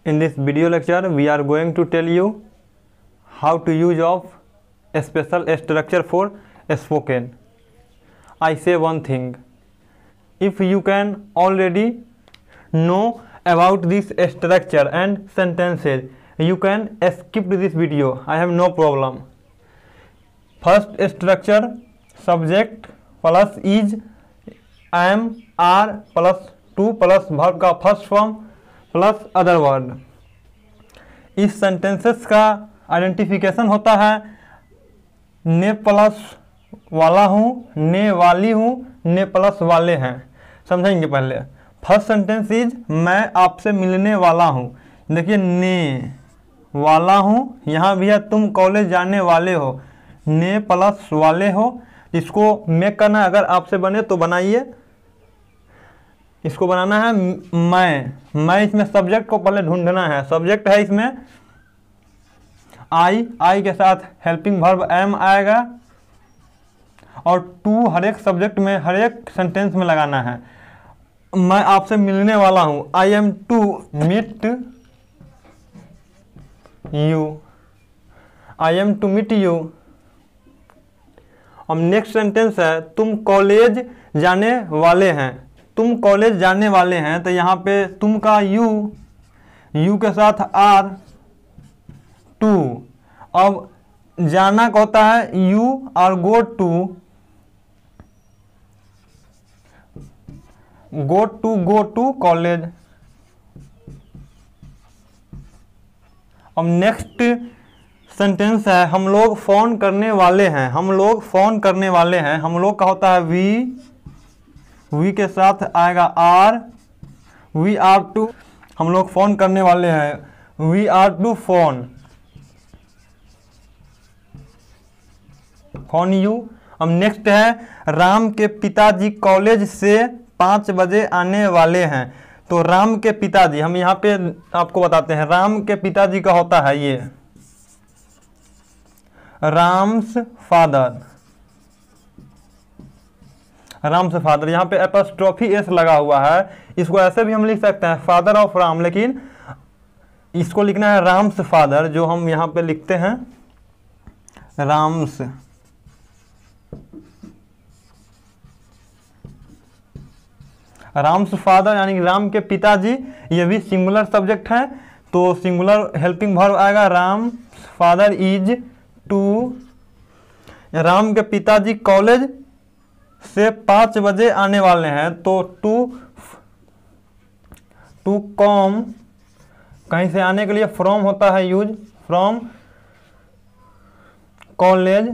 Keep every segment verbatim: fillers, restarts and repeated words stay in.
In this video lecture, we are going to tell you how to use of a special structure for spoken. I say one thing, if you can already know about this structure and sentences, you can skip this video. I have no problem. First structure, subject plus is, am, are plus to plus verb का first form plus other word. इस sentences का identification होता है ने plus वाला हूँ, ने वाली हूँ, ने प्लस वाले हैं। समझेंगे पहले। फर्स्ट सेंटेंस इज मैं आपसे मिलने वाला हूँ। देखिए ने वाला हूँ, यहाँ भी है तुम कॉलेज जाने वाले हो, ने प्लस वाले हो। इसको मेक करना अगर आपसे बने तो बनाइए। इसको बनाना है मैं मैं इसमें सब्जेक्ट को पहले ढूंढना है। सब्जेक्ट है इसमें आई, आई के साथ हेल्पिंग वर्ब एम आएगा और टू हर एक सब्जेक्ट में हर एक सेंटेंस में लगाना है। मैं आपसे मिलने वाला हूँ, I am to meet you, I am to meet you. अब नेक्स्ट सेंटेंस है तुम कॉलेज जाने वाले हैं, तुम कॉलेज जाने वाले हैं। तो यहाँ पे तुम का यू, यू के साथ आर, टू। अब जाना का होता है you are go to, go to go to college. अब नेक्स्ट सेंटेंस है हम लोग फोन करने वाले हैं, हम लोग फोन करने वाले हैं। हम लोग का होता है वी, वी के साथ आएगा आर, वी आर टू, हम लोग फोन करने वाले हैं, we are to phone, phone you. अब नेक्स्ट है राम के पिताजी कॉलेज से पाँच बजे आने वाले हैं। तो राम के पिताजी, हम यहाँ पे आपको बताते हैं, राम के पिताजी का होता है ये राम्स फादर, राम से फादर। यहाँ पे एपॉस्ट्रोफी एस लगा हुआ है। इसको ऐसे भी हम लिख सकते हैं फादर ऑफ राम, लेकिन इसको लिखना है राम्स फादर, जो हम यहाँ पे लिखते हैं राम्स। राम्स फादर यानी राम के पिताजी, ये भी सिंगुलर सब्जेक्ट है तो सिंगुलर हेल्पिंग वर्ब आएगा Ram father is to. Ram के पिताजी कॉलेज से पाँच बजे आने वाले हैं तो टू, टू कॉम कहीं से आने के लिए फ्रॉम होता है यूज, फ्रॉम कॉलेज,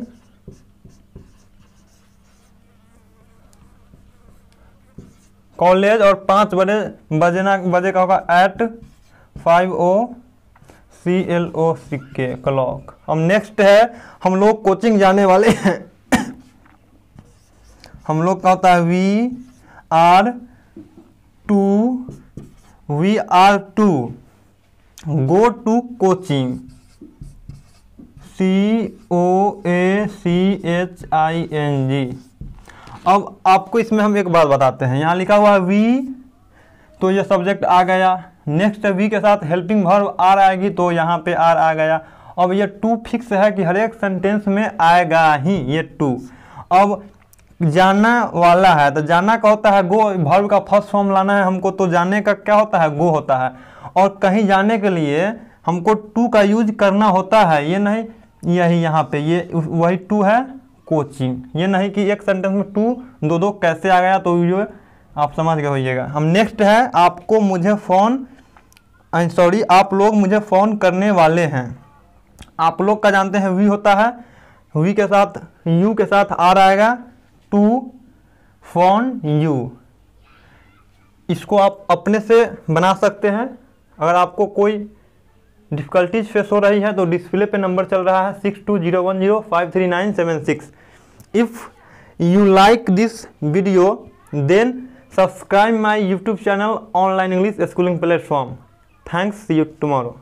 कॉलेज। और पाँच बजे बजना बजे का होगा eight, five O C L O C K clock. अब नेक्स्ट है हम लोग कोचिंग जाने वाले हैं। हम लोग का होता है we are to, we are to go to coaching, C O A C H I N G. अब आपको इसमें हम एक बात बताते हैं, यहाँ लिखा हुआ है वी, तो ये सब्जेक्ट आ गया। नेक्स्ट वी के साथ हेल्पिंग वर्ब आर आएगी तो यहाँ पे आर आ गया। अब ये टू फिक्स है कि हर एक सेंटेंस में आएगा ही ये टू। अब जाना वाला है तो जाना का होता है गो, वर्ब का फर्स्ट फॉर्म लाना है हमको, तो जाने का क्या होता है गो होता है। और कहीं जाने के लिए हमको टू का यूज करना होता है, ये नहीं यही यहाँ पे ये वही टू है कोचिंग। ये नहीं कि एक सेंटेंस में टू दो दो कैसे आ गया, तो ये आप समझ गए होइएगा। हम नेक्स्ट है आपको मुझे फ़ोन, सॉरी आप लोग मुझे फ़ोन करने वाले हैं। आप लोग का जानते हैं वी होता है, वी के साथ यू के साथ आर आएगा, टू फोन यू। इसको आप अपने से बना सकते हैं। अगर आपको कोई डिफ़िकल्टीज फेस हो रही है तो डिस्प्ले पे नंबर चल रहा है six two zero one zero five three nine seven six. If you like this video then subscribe my YouTube channel online English schooling platform. Thanks, see you tomorrow.